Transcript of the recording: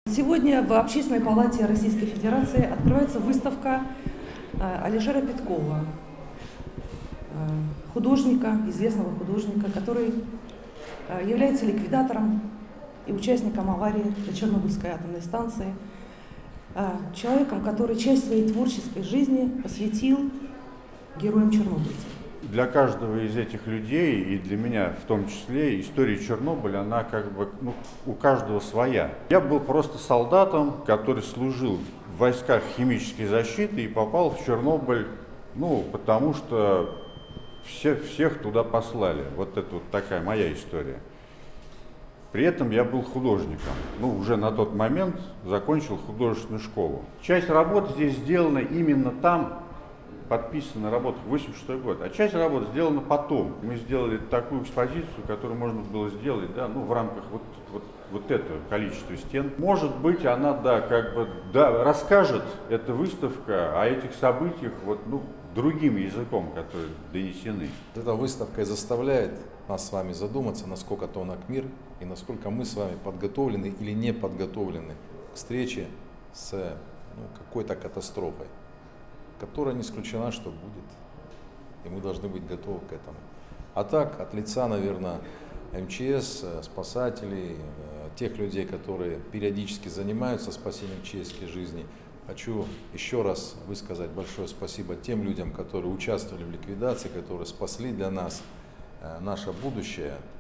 Сегодня в Общественной палате Российской Федерации открывается выставка Алишера Петкова, художника, известного художника, который является ликвидатором и участником аварии на Чернобыльской атомной станции, человеком, который часть своей творческой жизни посвятил героям-чернобыльцам. Для каждого из этих людей, и для меня в том числе, история Чернобыля, она у каждого своя. Я был просто солдатом, который служил в войсках химической защиты и попал в Чернобыль, потому что всех туда послали. Вот это вот такая моя история. При этом я был художником. Уже на тот момент закончил художественную школу. Часть работ здесь сделана именно там, подписана работа 86 год, а часть работ сделана потом. Мы сделали такую экспозицию, которую можно было сделать, в рамках вот этого количества стен. Может быть, она, расскажет, эта выставка, о этих событиях другим языком, которые донесены. Эта выставка и заставляет нас с вами задуматься, насколько тонок мир и насколько мы с вами подготовлены или не подготовлены к встрече с какой-то катастрофой, которая не исключена, что будет, и мы должны быть готовы к этому. А так, от лица, наверное, МЧС, спасателей, тех людей, которые периодически занимаются спасением человеческой жизни, хочу еще раз высказать большое спасибо тем людям, которые участвовали в ликвидации, которые спасли для нас наше будущее.